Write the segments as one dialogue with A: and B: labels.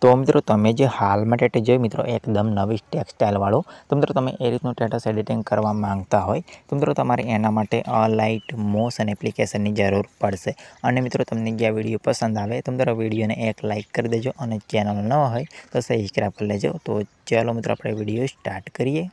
A: तो मित्रों तमे जे हाल में टेटस जो मित्रों एकदम नवी टेक्सटाइल वाळो तो मित्रों तमे ए रीतनु टेटस एडिटिंग करवा मांगता होय तो मित्रों तमारे एना माटे लाइट मोशन एप्लिकेशन की जरूर पड़शे। अने मित्रों तमने जे विडियो पसंद आवे तो मित्रों विडियो ने एक लाइक कर देजो और चेनल न होय तो सब्सक्राइब कर लेजो। तो चलो मित्रों अपने विडियो स्टार्ट करिए।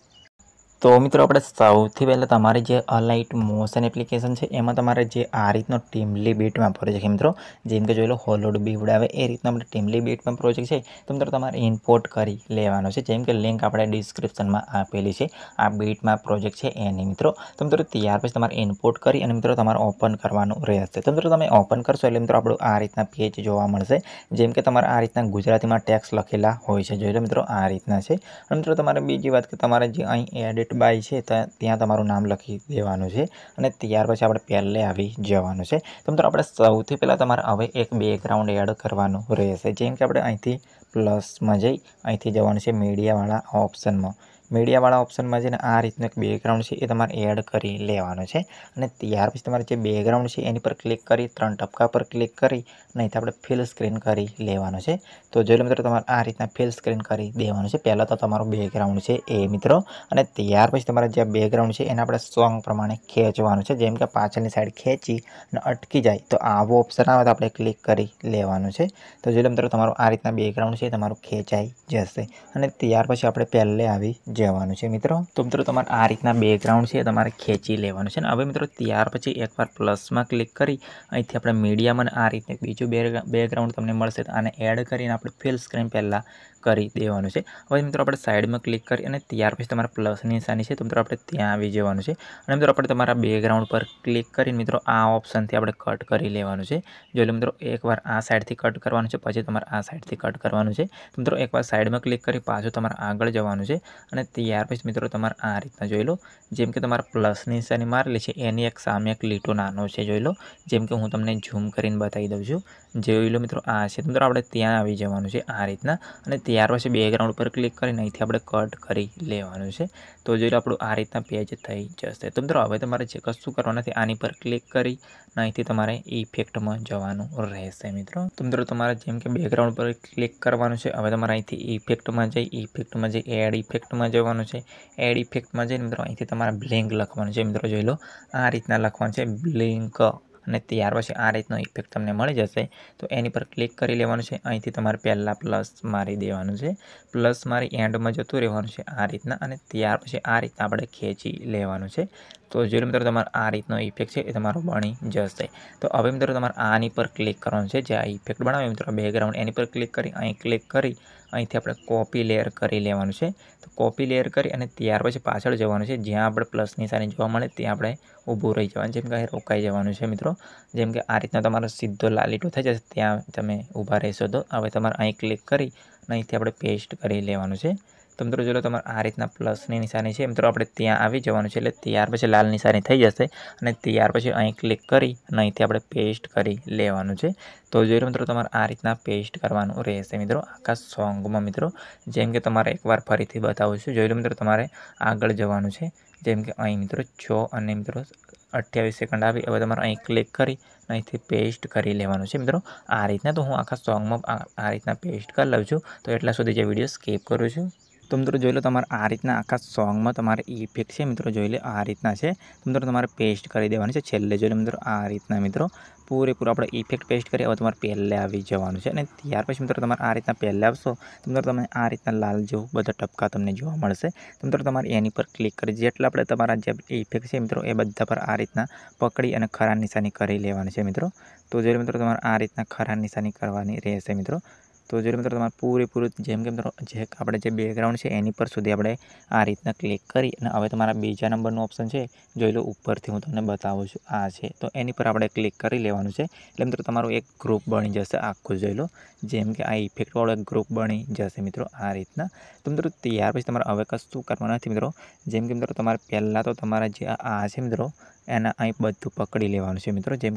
A: तो मित्रों अपने सौथी पहले तमारी जे अलाइट मोशन एप्लिकेशन है एमां तमारे जे आ रीतनो टीमली बीट में प्रोजेक्ट है मित्रों जेम के जो होलोड बीवड़े आवे ए रीतना अपने टीमली बीट में प्रोजेक्ट है तो मित्रों तमारे इम्पोर्ट करी लेवानो छे। जेम के लिंक आपणे डिस्क्रिप्शन में आपेली है आ बीट में प्रोजेक्ट है एनी मित्रों। तो मित्रों त्यार पछी तमारे इम्पोर्ट करी अने मित्रों तमारे ओपन करवानुं रहेशे। तो मित्रों तमे ओपन करशो एटले मित्रों आपणुं आ रीतना पेज जोवा मळशे। जेम के तमारे आ रीतना गुजराती में टेक्स्ट लखेला होय छे जोई लो मित्रों आ रीतना छे। अने मित्रों तमारे बीजी वात के तमारे जे अहीं एडिट बाय है त्यां तमारुं नाम लखी देवानुं छे अने त्यार पछी आपणे पहेले आवी जवानुं छे। तो मित्रों आपणे सौथी पहेला तमारे हवे एक बेकग्राउंड एड करवानुं रहेशे। जेम के आपणे અહીંથી प्लस में जई અહીંથી जवानुं छे मीडियावाळा ऑप्शन में। मीडियावाळा ऑप्शन में जईने आ रीतनुं एक बेकग्राउंड छे ए तमारे एड करी लेवानुं छे अने त्यार पछी तमारे जे बेकग्राउंड छे एनी पर क्लिक करी त्रण टपका पर क्लिक करी अने અહીંથી आपणे फिल स्क्रीन करी लेवानुं छे। तो जोई लो मित्रों तमारे आ रीतना फिल स्क्रीन करी देवानुं छे। पहेला तो तमारुं बेकग्राउंड छे ए मित्रों अने त्यार पछी तमारे जे बेकग्राउंड छे एने आपणे सॉन्ग प्रमाणे खेंचवानुं छे। जेम के पाछळनी साइड खेंची अने अटकी जाय तो आवो ऑप्शन आवे तो आपणे क्लिक करी लेवानुं छे। तो जोई लो मित्रों तमारुं आ रीतना बेकग्राउंड छे तमारुं खेंचाई जशे अने त्यार पछी आपणे पहेले आवी जवानुं छे मित्रों। तो मित्रों तमारे आ रीतना बेकग्राउंड छे तमारे खेंची लेवानुं छे। हवे मित्रों त्यार पछी एकवार प्लस में क्लिक करी અહીંથી આપણે મીડિયામાં આ રીતે બીજું બેકગ્રાઉન્ડ તમને મળશે તો આને એડ કરીને આપણે ફિલ સ્ક્રીન પહેલાં કરી દેવાનું છે। હવે મિત્રો આપણે સાઈડમાં ક્લિક કરી અને ત્યાર પછી તમારા પ્લસની નિશાની છે તો મિત્રો આપણે ત્યાં આવી જવાનું છે અને મિત્રો આપણે તમારા બેકગ્રાઉન્ડ પર ક્લિક કરીને મિત્રો આ ઓપ્શનથી આપણે કટ કરી લેવાનું છે। જો લો મિત્રો એકવાર આ સાઈડથી કટ કરવાનું છે પછી તમારે આ સાઈડથી કટ કરવાનું છે। તો મિત્રો એકવાર સાઈડમાં ક્લિક કરી પાછું તમારે આગળ જવાનું છે અને ત્યાર પછી મિત્રો તમારે આ રીતના જોઈ લો જેમ કે તમારા પ્લસની નિશાની મારેલી છે એની એક સામે એક લીટો નાનો છે જોઈ લો જેમ કે હું તમને ઝૂમ કરીને બતાવી દઉં છું। જોઈ લો મિત્રો આ છે મિત્રો આપણે ત્યાં આવી જવાનું છે આ રીતના અને ત્યાર પછી બેકગ્રાઉન્ડ પર ક્લિક કરીને અહીંથી આપણે કટ કરી લેવાનું છે। તો જોઈ લો આપણું આ રીતના પેજ થઈ જશે। તો મિત્રો હવે તમારે જે કશું કરવાનું નથી આની પર ક્લિક કરી અહીંથી તમારે ઇફેક્ટમાં જવાનું રહેશે મિત્રો। તો મિત્રો તમારે જેમ કે બેકગ્રાઉન્ડ પર ક્લિક કરવાનું છે હવે તમારે અહીંથી ઇફેક્ટમાં જઈ એડ ઇફેક્ટમાં જવાનું છે। એડ ઇફેક્ટમાં જઈને મિત્રો અહીંથી તમારે બ્લિંક લખવાનું છે મિત્રો જોઈ લો આ રીતના લખવાનું છે બ્લિંક અને ત્યાર પછી આ રીતનો ઇફેક્ટ તમને મળી જશે। તો એની પર ક્લિક કરી લેવાનું છે અહીંથી તમારે પહેલાં પ્લસ મારી દેવાનું છે પ્લસ મારી એન્ડમાં જતું રહેવાનું છે આ રીતના અને ત્યાર પછી આ રીતના આપણે ખેંચી લેવાનું છે। તો જો મિત્રો તમારે આ રીતનો ઇફેક્ટ છે એ તમારો બની જશે। તો હવે મિત્રો તમારે આની પર ક્લિક કરવાનું છે જે આ ઇફેક્ટ બનાવે મિત્રો બેકગ્રાઉન્ડ એની પર ક્લિક કરી અહીં ક્લિક કરી અહીંથી આપણે કોપી લેયર કરી લેવાનું છે। તો કોપી લેયર કરી અને ત્યાર પછી પાછળ જવાનું છે જ્યાં આપણે પ્લસ નિશાની જોવા મળે ત્યાં આપણે ઊભું રહી જવાનું જેમ કે રોકાઈ જવાનું છે મિત્રો। જેમ કે આ રીતના તમારો સીધો લાલીટો થઈ જશે ત્યાં તમે ઊભા રહેશો। તો હવે તમારે અહીં ક્લિક કરી અને અહીંથી આપણે પેસ્ટ કરી લેવાનું છે। તો મિત્રો જો તમારે આ રીતના પ્લસની નિશાની છે મિત્રો આપણે ત્યાં આવી જવાનું છે એટલે ત્યાર પછી લાલ નિશાની થઈ જશે અને ત્યાર પછી અહીં ક્લિક કરી અને અહીંથી આપણે પેસ્ટ કરી લેવાનું છે। તો જોઈ લો મિત્રો તમારે આ રીતના પેસ્ટ કરવાનું રહેશે મિત્રો આખા સોંગમાં મિત્રો। જેમ કે તમારે એકવાર ફરીથી બતાવું છું જોઈ લો મિત્રો તમારે આગળ જવાનું છે જેમ કે અહીં મિત્રો 6 અને મિત્રો 28 સેકન્ડ આવી હવે તમારે અહીં ક્લિક કરી અહીંથી પેસ્ટ કરી લેવાનું છે મિત્રો આ રીતના। તો હું આખા સોંગમાં આ રીતના પેસ્ટ કરી લઉં છું તો એટલા સુધી જે વિડીયો સ્કીપ કરું છું। તો મિત્રો જોઈ લો તમારે આ રીતના આખા સોંગમાં તમારે ઇફેક્ટ છે મિત્રો જોઈ લે આ રીતના છે તો મિત્રો તમારે પેસ્ટ કરી દેવાની છે છેલ્લે જોઈ લો મિત્રો આ રીતના મિત્રો પૂરેપૂરો આપણે ઇફેક્ટ પેસ્ટ કરી હવે તમારે પહેલે આવી જવાનું છે અને ત્યાર પછી મિત્રો તમારે આ રીતના પહેલે આવશો તો મિત્રો તમને આ રીતના લાલ જેવું બધા ટપકા તમને જોવા મળશે। તો મિત્રો તમારે એની પર ક્લિક કરી જેટલા આપણે તમારા જે ઇફેક્ટ છે મિત્રો એ બધા પર આ રીતના પકડી અને ખરા નિશાની કરી લેવાની છે મિત્રો। તો જોઈ લો મિત્રો તમારે આ રીતના ખરા નિશાની કરવાની રહેશે મિત્રો। તો જો મિત્રો તમારે પૂરેપૂરું જેમ કે મિત્રો જે આપણે જે બેકગ્રાઉન્ડ છે એની પર સુધી આપણે આ રીતના ક્લિક કરી અને હવે તમારા બીજા નંબરનું ઓપ્શન છે જોઈ લો ઉપરથી હું તમને બતાવું છું આ છે તો એની પર આપણે ક્લિક કરી લેવાનું છે એટલે મિત્રો તમારું એક ગ્રુપ બની જશે આખું જોઈ લો જેમ કે આ ઇફેક્ટવાળો એક ગ્રુપ બની જશે મિત્રો આ રીતના। તો મિત્રો ત્યાર પછી તમારે હવે કશું કરવાનું નથી મિત્રો જેમ કે મિત્રો તમારે પહેલાં તો તમારા જે આ છે મિત્રો એના અહીં બધું પકડી લેવાનું છે મિત્રો જેમ કે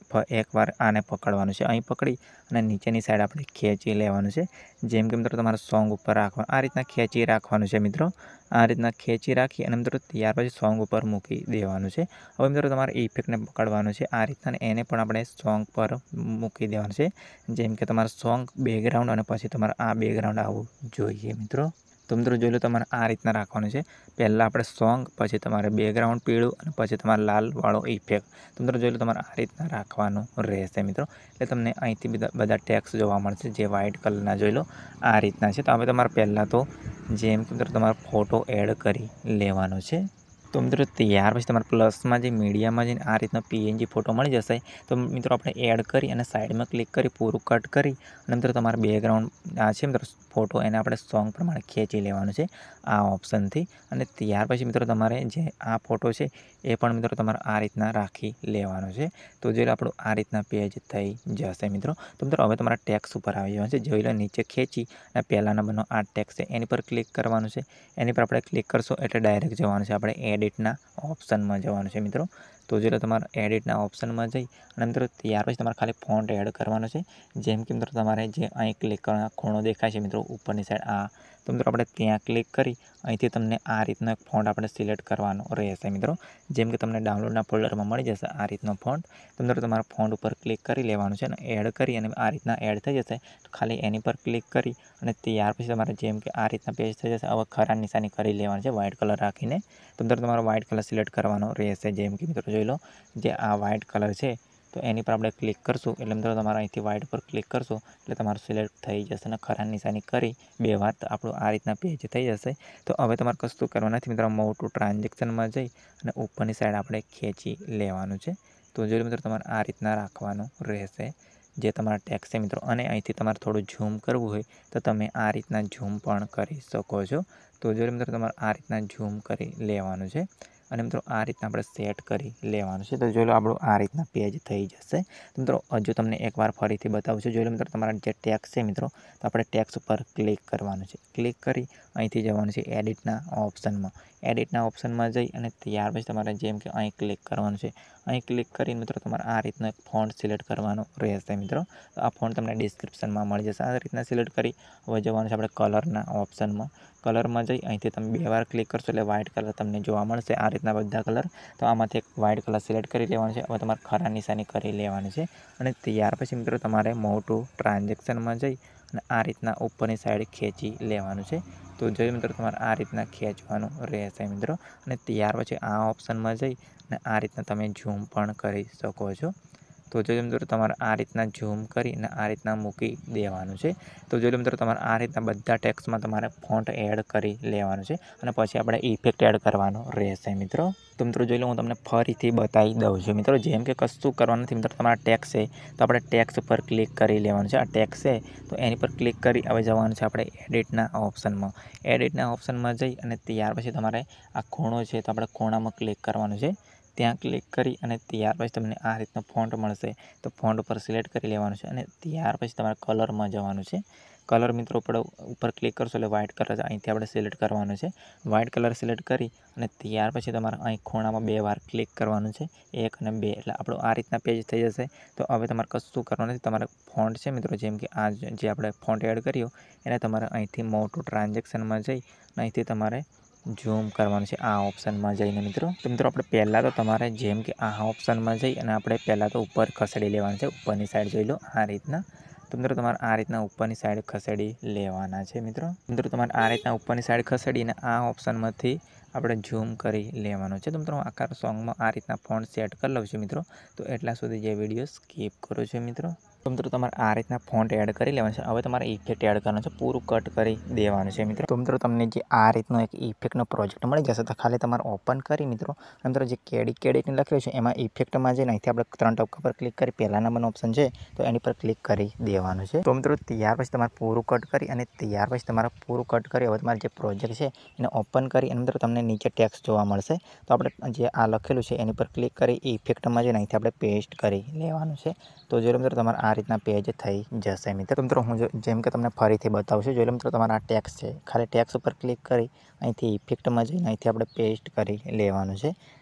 A: એકવાર આને પકડવાનું છે, અહીં પકડી અને નીચેની સાઈડ આપણે ખેંચી લેવાનું છે. જેમ કે મિત્રો તમારે સોંગ ઉપર રાખવાનું, આ રીતના ખેંચી રાખવાનું છે મિત્રો. આ રીતના ખેંચી રાખી અને મિત્રો ત્યાર પછી સોંગ ઉપર મૂકી દેવાનું છે. હવે મિત્રો તમારે ઇફેક્ટને પકડવાનું છે આ રીતના, અને એને પણ આપણે સોંગ પર મૂકી દેવાનું છે. જેમ કે તમારે સોંગ બેકગ્રાઉન્ડ અને પછી તમારે આ બેકગ્રાઉન્ડ આવવું જોઈએ મિત્રો. તો મિત્રો જોઈ લો, તમારે આ રીતના રાખવાનું છે. પહેલાં આપણે સોંગ, પછી તમારે બેકગ્રાઉન્ડ પીળું અને પછી તમારે લાલવાળો ઇફેક્ટ. તો મિત્રો જોઈ લો, તમારે આ રીતના રાખવાનું રહેશે મિત્રો. એટલે તમને અહીંથી બધા ટેક્સ જોવા મળશે, જે વ્હાઇટ કલરના જોઈ લો આ રીતના છે. તો હવે તમારે પહેલાં તો જેમ કે મિત્રો તમારે ફોટો એડ કરી લેવાનો છે. તો મિત્રો ત્યાર પછી તમારે પ્લસમાં જે મીડિયામાં જઈને આ રીતનો PNG ફોટો મળી જશે. તો મિત્રો આપણે એડ કરી અને સાઈડમાં ક્લિક કરી પૂરું કટ કરી અને મિત્રો તમારે બેકગ્રાઉન્ડ આ છે મિત્રો ફોટો, એને આપણે સોંગ પ્રમાણે ખેંચી લેવાનું છે આ ઓપ્શનથી. અને ત્યાર પછી મિત્રો તમારે જે આ ફોટો છે એ પણ મિત્રો તમારે આ રીતના રાખી લેવાનો છે. તો જોઈ લો આપણું આ રીતના પેજ થઈ જશે મિત્રો. તો મિત્રો હવે તમારા ટેક્સ ઉપર આવી જવાનું છે. જોઈ લો નીચે ખેંચી અને પહેલા નંબરનો આ ટેક્સ છે એની પર ક્લિક કરવાનું છે. એની પર આપણે ક્લિક કરશો એટલે ડાયરેક્ટ જવાનું છે આપણે એડિટના ઓપ્શનમાં જવાનું છે મિત્રો. તો જોઈ લો, તમારે એડિટના ઓપ્શનમાં જઈ અને મિત્રો ત્યાર પછી તમારે ખાલી ફોન્ટ એડ કરવાનો છે. જેમ કે મિત્રો તમારે જે અહીં ક્લિક કરવાનો ખૂણો દેખાય છે મિત્રો ઉપરની સાઈડ, આ તો મિત્રો આપણે ત્યાં ક્લિક કરી અહીંથી તમને આ રીતનો એક ફોન્ટ આપણે સિલેક્ટ કરવાનો રહેશે મિત્રો. જેમ કે તમને ડાઉનલોડના ફોલ્ડરમાં મળી જશે આ રીતનો ફોન્ટ. તો મિત્રો તમારા ફોન્ટ ઉપર ક્લિક કરી લેવાનું છે અને એડ કરી અને આ રીતના એડ થઈ જશે. તો ખાલી એની પર ક્લિક કરી અને ત્યાર પછી તમારે જેમ કે આ રીતના પેજ થઈ જશે. હવે ખરા નિશાની કરી લેવાનું છે વ્હાઇટ કલર રાખીને. તો મિત્રો તમારો વ્હાઇટ કલર સિલેક્ટ કરવાનો રહેશે. જેમ કે મિત્રો જોઈ લો, જે આ વ્હાઇટ કલર છે તો એની પર આપણે ક્લિક કરશું એટલે મિત્રો તમારે અહીંથી વ્હાઇટ પર ક્લિક કરશો એટલે તમારું સિલેક્ટ થઈ જશે. અને ખરા નિશાની કરી 2 વાર તો આપણું આ રીતના પેજ થઈ જશે. તો હવે તમારે કશું કરવાનું નથી મિત્રો. મોટું ટ્રાન્ઝેક્શનમાં જઈ અને ઉપરની સાઈડ આપણે ખેંચી લેવાનું છે. તો જો મિત્રો તમારે આ રીતના રાખવાનું રહેશે જે તમારા ટેક્સ છે મિત્રો. અને અહીંથી તમારે થોડું ઝૂમ કરવું હોય તો તમે આ રીતના ઝૂમ પણ કરી શકો છો. તો જો મિત્રો તમારે આ રીતના ઝૂમ કરી લેવાનું છે અને મિત્રો આ રીતના આપણે સેટ કરી લેવાનું છે. તો જોઈ લો આપણું આ રીતના પેજ થઈ જશે. તો મિત્રો હજુ તમને એકવાર ફરીથી બતાવું છું. જોઈ લો મિત્રો તમારા જે ટેક્સ છે મિત્રો, તો આપણે ટેક્સ ઉપર ક્લિક કરવાનું છે. ક્લિક કરી અહીંથી જવાનું છે એડિટના ઓપ્શનમાં. એડિટના ઓપ્શનમાં જઈ અને ત્યાર પછી તમારે જેમ કે અહીં ક્લિક કરવાનું છે. અહીં ક્લિક કરીને મિત્રો તમારે આ રીતનો એક ફોન્ટ સિલેક્ટ કરવાનો રહેશે મિત્રો. તો આ ફોન્ટ તમને ડિસ્ક્રિપ્શનમાં મળી જશે. આ રીતના સિલેક્ટ કરી હવે જવાનું છે આપણે કલરના ઓપ્શનમાં. કલરમાં જઈ અહીંથી તમે 2 વાર ક્લિક કરશો એટલે વ્હાઇટ કલર તમને જોવા મળશે આ રીતના બધા કલર. તો આમાંથી એક વ્હાઇટ કલર સિલેક્ટ કરી લેવાનું છે. હવે તમારે ખરા નિશાની કરી લેવાની છે અને ત્યાર પછી મિત્રો તમારે મોટું ટ્રાન્ઝેક્શનમાં જઈ અને આ રીતના ઉપરની સાઈડ ખેંચી લેવાનું છે. તો જોઈએ મિત્રો તમારે આ રીતના ખેંચવાનું રહેશે મિત્રો. અને ત્યાર પછી આ ઓપ્શનમાં જઈ અને આ રીતના તમે ઝૂમ પણ કરી શકો છો. તો જો મિત્રો તમારે આ રીતના ઝૂમ કરીને આ રીતના મૂકી દેવાનું છે. તો જો મિત્રો તમારે આ રીતના બધા ટેક્સમાં તમારે ફોન્ટ એડ કરી લેવાનું છે અને પછી આપણે ઇફેક્ટ એડ કરવાનો રહેશે મિત્રો. તો મિત્રો જોઈ લો, હું તમને ફરીથી બતાવી દઉં છું મિત્રો. જેમ કે કશું કરવાનું નથી મિત્રો. તમારા ટેક્સ છે તો આપણે ટેક્સ ઉપર ક્લિક કરી લેવાનું છે. આ ટેક્સ છે તો એની પર ક્લિક કરી હવે જવાનું છે આપણે એડિટના ઓપ્શનમાં. એડિટના ઓપ્શનમાં જઈ અને ત્યાર પછી તમારે આ ખૂણો છે તો આપણે ખૂણામાં ક્લિક કરવાનું છે. ત્યાં ક્લિક કરી અને ત્યાર પછી તમને આ રીતનો ફોન્ટ મળશે. તો ફોન્ટ ઉપર સિલેક્ટ કરી લેવાનું છે અને ત્યાર પછી તમારે કલરમાં જવાનું છે. કલર મિત્રો ઉપર ક્લિક કરશો એટલે વ્હાઇટ કલર અહીંથી આપણે સિલેક્ટ કરવાનું છે. વ્હાઇટ કલર સિલેક્ટ કરી અને ત્યાર પછી તમારે અહીં ખૂણામાં 2 વાર ક્લિક કરવાનું છે, 1 અને 2, એટલે આપણું આ રીતના પેજ થઈ જશે. તો હવે તમારે કશું કરવાનું નથી. તમારે ફોન્ટ છે મિત્રો, જેમ કે આ જે આપણે ફોન્ટ એડ કર્યો એને તમારે અહીંથી મોટું ટ્રાન્ઝેક્શનમાં જઈ અને અહીંથી તમારે ઝૂમ કરવાનું છે આ ઓપ્શનમાં જઈને મિત્રો. તો મિત્રો આપણે પહેલાં તો તમારે જેમ કે આ ઓપ્શનમાં જઈ અને આપણે પહેલાં તો ઉપર ખસેડી લેવાનું છે. ઉપરની સાઈડ જોઈ લો આ રીતના. તો મિત્રો તમારે આ રીતના ઉપરની સાઈડ ખસેડી લેવાના છે મિત્રો. મિત્રો તમારે આ રીતના ઉપરની સાઈડ ખસેડીને આ ઓપ્શનમાંથી આપણે ઝૂમ કરી લેવાનું છે. તો મિત્રો આકાર સોંગમાં આ રીતના ફોન્ટ સેટ કરી લઉં છું મિત્રો. તો એટલા સુધી જે વિડીયો સ્કીપ કરો છો મિત્રો. તો મિત્રો તમારે આ રીતના ફોન્ટ એડ કરી લેવાનું છે. હવે તમારે ઇફેક્ટ એડ કરવાનું છે, પૂરું કટ કરી દેવાનું છે મિત્રો. તો મિત્રો તમને જે આ રીતનો એક ઇફેક્ટનો પ્રોજેક્ટ મળી જશે. તો ખાલી તમારે ઓપન કરી મિત્રો અંદર જે કેડિટને લખેલું છે એમાં ઇફેક્ટમાં જઈને અહીંથી આપણે 3 ટપકા પર ક્લિક કરી પહેલા નંબરનો ઓપ્શન છે તો એની પર ક્લિક કરી દેવાનું છે. તો મિત્રો ત્યાર પછી તમારે પૂરું કટ કરી અને ત્યાર પછી તમારે પૂરું કટ કરી હવે તમારે જે પ્રોજેક્ટ છે એને ઓપન કરી અને મિત્રો તમને નીચે ટેક્સ્ટ જોવા મળશે. તો આપણે જે આ લખેલું છે એની પર ક્લિક કરી ઇફેક્ટમાં જઈને અહીંથી આપણે પેસ્ટ કરી લેવાનું છે. તો જો મિત્રો તમારે આ રીતના પેજ થઈ જશે મિત્રો. તો મિત્રો હું જેમ કે તમને ફરીથી બતાવું છું. જોઈ લો મિત્રો તમારા આ ટેક્સ છે, ખાલી ટેક્સ ઉપર ક્લિક કરી અહીંથી ઇફેક્ટમાં જઈને અહીંથી આપણે પેસ્ટ કરી લેવાનું છે.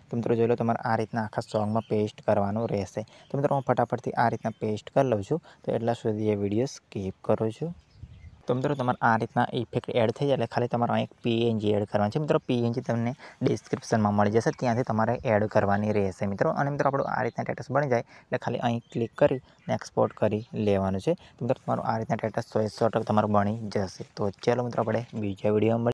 A: તો મિત્રો જોઈ લો તમારે આ રીતના આખા સોંગમાં પેસ્ટ કરવાનું રહેશે. તો મિત્રો હું ફટાફટથી આ રીતના પેસ્ટ કરી લઉં છું. તો એટલા સુધી એ વિડીયો સ્કીપ કરું છું. તો મિત્રો તમારે આ રીતના ઇફેક્ટ એડ થઈ જાય એટલે ખાલી તમારે અહીં PNG એડ કરવાની છે. મિત્રો PNG તમને ડિસ્ક્રિપ્શનમાં મળી જશે, ત્યાંથી તમારે એડ કરવાની રહેશે મિત્રો. અને મિત્રો આપણું આ રીતના સ્ટેટસ બની જાય એટલે ખાલી અહીં ક્લિક કરી ને એક્સપોર્ટ કરી લેવાનું છે. તો મિત્રો તમારું આ રીતના સ્ટેટસ 100% તમારું બની જશે. તો ચાલો મિત્રો આપણે બીજા વિડીયોમાં